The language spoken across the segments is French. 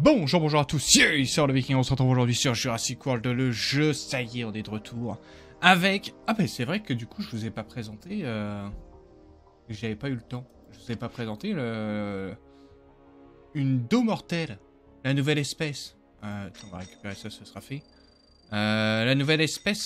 Bonjour, bonjour à tous, c'est le Viking, on se retrouve aujourd'hui sur Jurassic World, le jeu, ça y est, on est de retour, avec... Ah ben c'est vrai que du coup je vous ai pas présenté, j'avais pas eu le temps, je vous ai pas présenté une dos mortelle, la nouvelle espèce, on va récupérer ça, ce sera fait, la nouvelle espèce,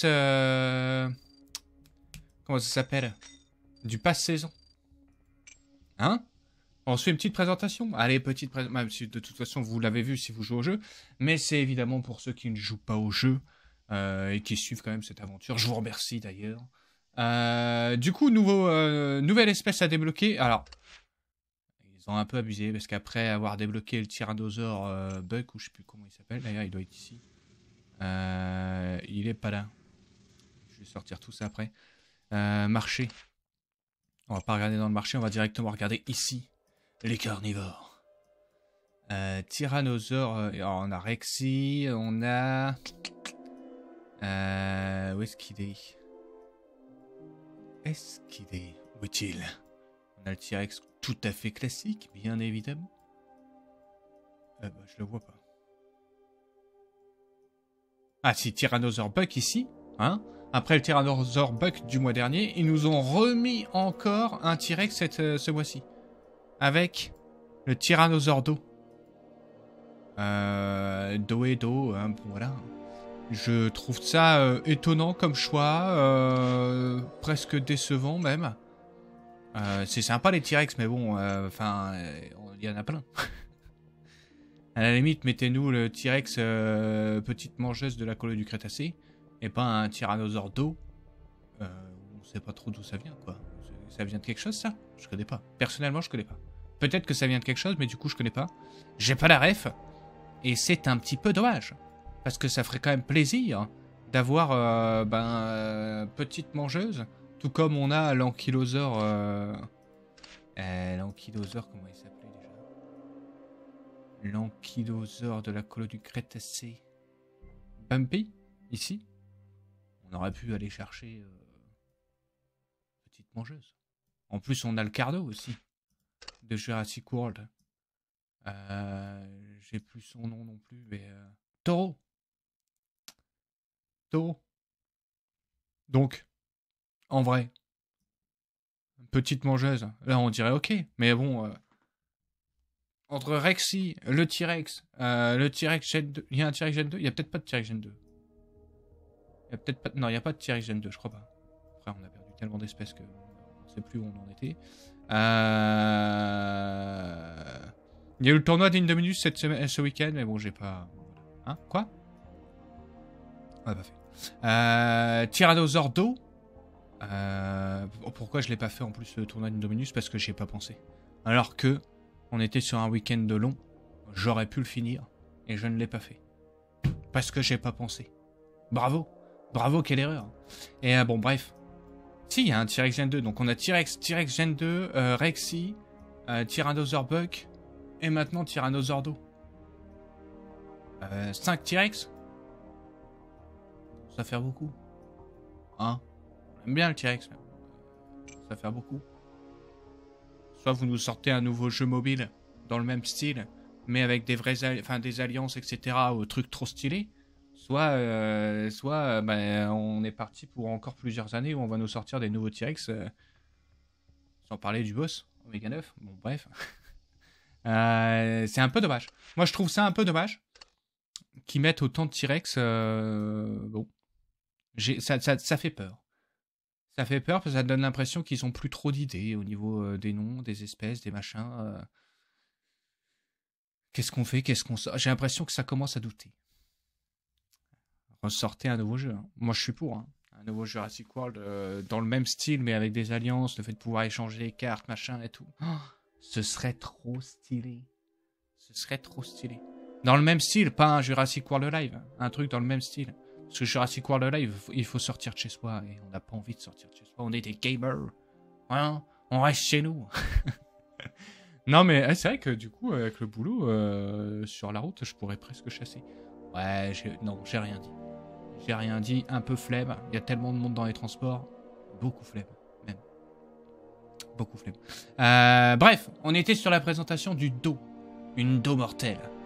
comment ça s'appelle, du passe-saison, hein? On se fait une petite présentation. Allez, petite présentation. Même si de toute façon vous l'avez vu si vous jouez au jeu. Mais c'est évidemment pour ceux qui ne jouent pas au jeu et qui suivent quand même cette aventure. Je vous remercie d'ailleurs. Du coup, nouvelle espèce à débloquer. Alors, ils ont un peu abusé parce qu'après avoir débloqué le tyrannosaure Buck, ou je sais plus comment il s'appelle, d'ailleurs il doit être ici. Il est pas là. Je vais sortir tout ça après. Marché. On va pas regarder dans le marché, on va directement regarder ici. Les carnivores. Tyrannosaure. On a Rexy. On a... où est-ce qu'il est? Où est-il? On a le T-Rex tout à fait classique, bien évidemment. Je le vois pas. Ah si, Tyrannosaure Buck ici. Hein? Après le Tyrannosaure Buck du mois dernier, ils nous ont remis encore un T-Rex ce mois-ci. Avec... le tyrannosaure d'eau. Dos et dos, hein, bon, voilà. Je trouve ça étonnant comme choix, presque décevant même. C'est sympa les T-Rex, mais bon, enfin, il y en a plein. À la limite, mettez-nous le T-Rex petite mangeuse de la colo du Crétacé, et pas un tyrannosaure d'eau. On sait pas trop d'où ça vient, quoi. Ça vient de quelque chose, ça? Je connais pas. Personnellement, je connais pas. Peut-être que ça vient de quelque chose, mais du coup, je connais pas. J'ai pas la ref. Et c'est un petit peu dommage. Parce que ça ferait quand même plaisir d'avoir petite mangeuse. Tout comme on a l'ankylosaure... l'ankylosaure, comment il s'appelait déjà? L'ankylosaure de la colo du Crétacé. Bumpy, ici. On aurait pu aller chercher... petite mangeuse. En plus, on a le Cardo aussi. De Jurassic World. J'ai plus son nom non plus, mais... Taureau. Donc, en vrai, petite mangeuse, là on dirait ok, mais bon, entre Rexy, le T-Rex Gen 2, il y a un T-Rex Gen 2, il y a peut-être pas de T-Rex Gen 2. Il y a peut-être pas, non, il n'y a pas de T-Rex Gen 2, je crois pas. Après, on a perdu tellement d'espèces que on ne sait plus où on en était. Il y a eu le tournoi d'Indominus ce week-end, mais bon, j'ai pas... Hein? Quoi? Ouais, pas fait. Tyrannosaure d'eau. Pourquoi je l'ai pas fait en plus le tournoi d'Indominus? Parce que j'y ai pas pensé. Alors que on était sur un week-end de long, j'aurais pu le finir et je ne l'ai pas fait. Parce que j'ai pas pensé. Bravo. Bravo, quelle erreur. Et bon, bref. Si, il y a un T-Rex Gen 2. Donc on a T-Rex Gen 2, Rexy, Tyrannosaure Buck et maintenant Tyrannosaure d'eau. 5 T-Rex. Ça fait beaucoup. Hein? On aime bien le T-Rex. Ça fait beaucoup. Soit vous nous sortez un nouveau jeu mobile dans le même style, mais avec des vraies des alliances, etc. ou trucs trop stylés. Soit on est parti pour encore plusieurs années où on va nous sortir des nouveaux T-Rex. Sans parler du boss, Omega 9. Bon, bref. C'est un peu dommage. Moi, je trouve ça un peu dommage qu'ils mettent autant de T-Rex. Bon. Ça fait peur. Ça fait peur parce que ça donne l'impression qu'ils ont plus trop d'idées au niveau des noms, des espèces, des machins. Qu'est-ce qu'on fait? Qu'est-ce qu'on sort? J'ai l'impression que ça commence à douter. Ressortez un nouveau jeu. Hein. Moi, je suis pour. Hein. Un nouveau Jurassic World dans le même style, mais avec des alliances, le fait de pouvoir échanger les cartes, machin et tout. Oh, ce serait trop stylé. Ce serait trop stylé. Dans le même style, pas un Jurassic World Live. Un truc dans le même style. Parce que Jurassic World Live, il faut sortir de chez soi. Et on n'a pas envie de sortir de chez soi. On est des gamers. Hein, on reste chez nous. Non, mais c'est vrai que du coup, avec le boulot, sur la route, je pourrais presque chasser. Ouais, non, j'ai rien dit. J'ai rien dit. Un peu flemme. Il y a tellement de monde dans les transports. Beaucoup flemme, même. Beaucoup flemme. Bref, on était sur la présentation du dos. Une dos mortelle.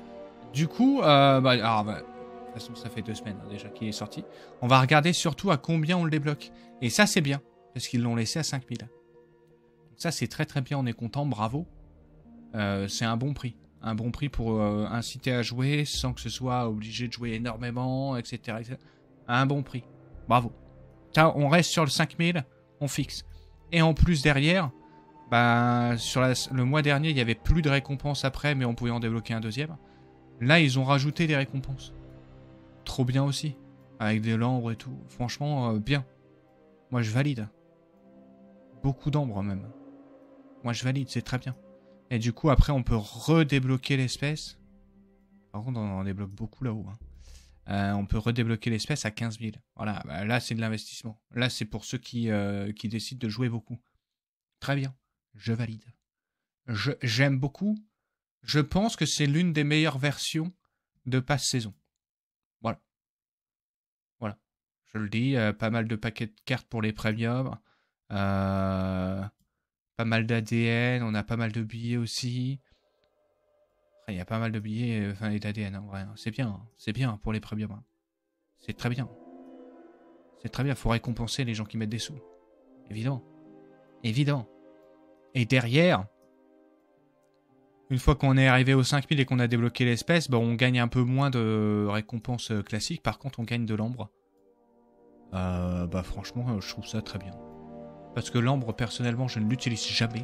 Du coup, de toute façon, ça fait 2 semaines hein, déjà qu'il est sorti. On va regarder surtout à combien on le débloque. Et ça, c'est bien, parce qu'ils l'ont laissé à 5000. Donc ça, c'est très très bien, on est content, bravo. C'est un bon prix. Un bon prix pour inciter à jouer sans que ce soit obligé de jouer énormément, etc. etc. Un bon prix. Bravo. Ça, on reste sur le 5000, on fixe. Et en plus, derrière, sur le mois dernier, il n'y avait plus de récompenses après, mais on pouvait en débloquer un deuxième. Là, ils ont rajouté des récompenses. Trop bien aussi. Avec des lambres et tout. Franchement, bien. Moi, je valide. Beaucoup d'ambres, même. Moi, je valide, c'est très bien. Et du coup, après, on peut redébloquer l'espèce. Par contre, on en débloque beaucoup là-haut. Hein. On peut redébloquer l'espèce à 15 000. Voilà, là, c'est de l'investissement. Là, c'est pour ceux qui décident de jouer beaucoup. Très bien. Je valide. J'aime beaucoup. Je pense que c'est l'une des meilleures versions de passe saison. Voilà. Voilà. Je le dis, pas mal de paquets de cartes pour les premiums. Pas mal d'ADN, on a pas mal de billets aussi. Il y a pas mal de billets, et d'ADN en vrai. C'est bien pour les premiums. Hein. C'est très bien. C'est très bien, faut récompenser les gens qui mettent des sous. Évidemment. Évident. Et derrière, une fois qu'on est arrivé aux 5000 et qu'on a débloqué l'espèce, on gagne un peu moins de récompenses classiques. Par contre, on gagne de l'ambre. Franchement, je trouve ça très bien. Parce que l'ambre, personnellement, je ne l'utilise jamais.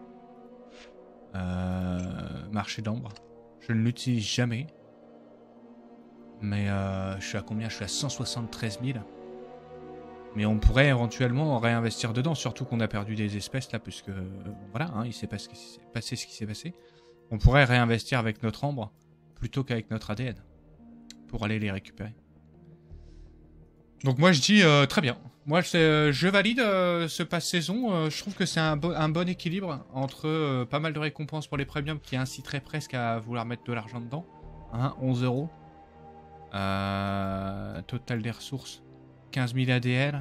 Marché d'ambre. Je ne l'utilise jamais. Mais je suis à combien? Je suis à 173 000. Mais on pourrait éventuellement réinvestir dedans. Surtout qu'on a perdu des espèces là. Puisque voilà, hein, il s'est passé ce qui s'est passé. On pourrait réinvestir avec notre ambre. Plutôt qu'avec notre ADN. Pour aller les récupérer. Donc moi je dis très bien. Moi je valide ce passe-saison. Je trouve que c'est un bon équilibre entre pas mal de récompenses pour les premiums qui inciteraient presque à vouloir mettre de l'argent dedans. Hein, 11 €. Total des ressources. 15 000 ADL.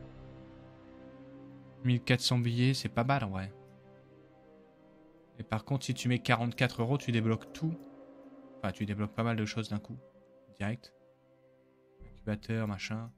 1400 billets, c'est pas mal en vrai. Et par contre si tu mets 44 €, tu débloques tout. Enfin tu débloques pas mal de choses d'un coup. Direct. Incubateur, machin.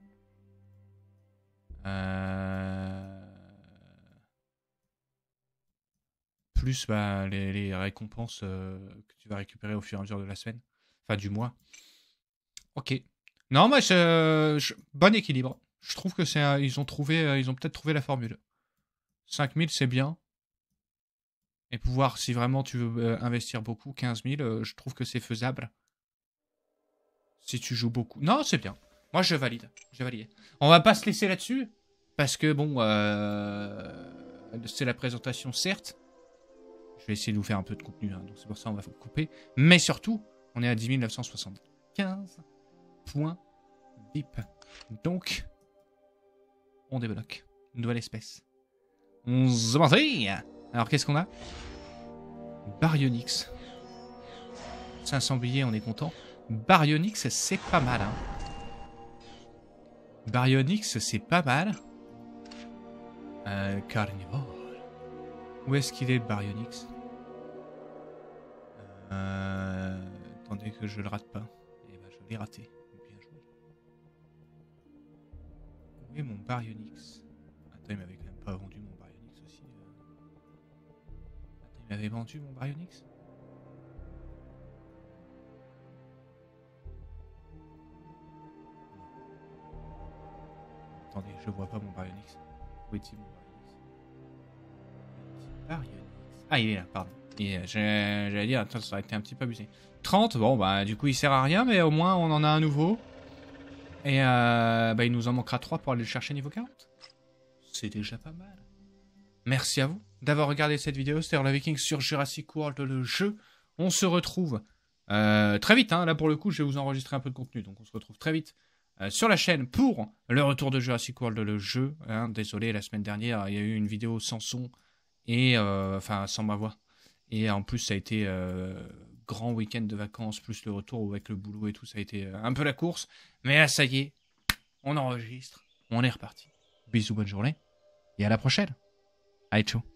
Plus les récompenses que tu vas récupérer au fur et à mesure de la semaine. Enfin du mois. Ok. Non, moi bon équilibre. Je trouve que ils ont peut-être trouvé la formule. 5000 c'est bien. Et pouvoir, si vraiment tu veux investir beaucoup, 15 000, je trouve que c'est faisable. Si tu joues beaucoup. Non, c'est bien. Moi, je valide. J'ai validé. On va pas se laisser là-dessus. Parce que, bon, c'est la présentation, certes. Je vais essayer de vous faire un peu de contenu. Hein, donc, c'est pour ça qu'on va couper. Mais surtout, on est à 10 975 points VIP. Donc, on débloque. Une nouvelle espèce. On se mentit. Alors, qu'est-ce qu'on a? Baryonyx. 500 billets, on est content. Baryonyx, c'est pas mal. Hein. Baryonyx, c'est pas mal. Carnivore. Où est-ce qu'il est, le Baryonyx? Attendez que je le rate pas. Eh ben, je l'ai raté. Bien joué. Où est mon Baryonyx? Attends, il m'avait quand même pas vendu mon Baryonyx aussi. Attends, il m'avait vendu mon Baryonyx? Attendez, je vois pas mon Baryonyx. Où est-il mon Baryonyx? Ah, il est là, pardon. J'allais dire, attends, ça aurait été un petit peu abusé. 30, bon, du coup, il sert à rien, mais au moins, on en a un nouveau. Et il nous en manquera 3 pour aller le chercher niveau 40. C'est déjà pas mal. Merci à vous d'avoir regardé cette vidéo. C'était la Viking sur Jurassic World, le jeu. On se retrouve très vite. Hein. Là, pour le coup, je vais vous enregistrer un peu de contenu. Donc, on se retrouve très vite sur la chaîne pour le retour de Jurassic World, le jeu. Hein. Désolé, la semaine dernière, il y a eu une vidéo sans son et sans ma voix. Et en plus, ça a été grand week-end de vacances, plus le retour avec le boulot et tout. Ça a été un peu la course. Mais là, ça y est, on enregistre. On est reparti. Bisous, bonne journée. Et à la prochaine. Allez, ciao.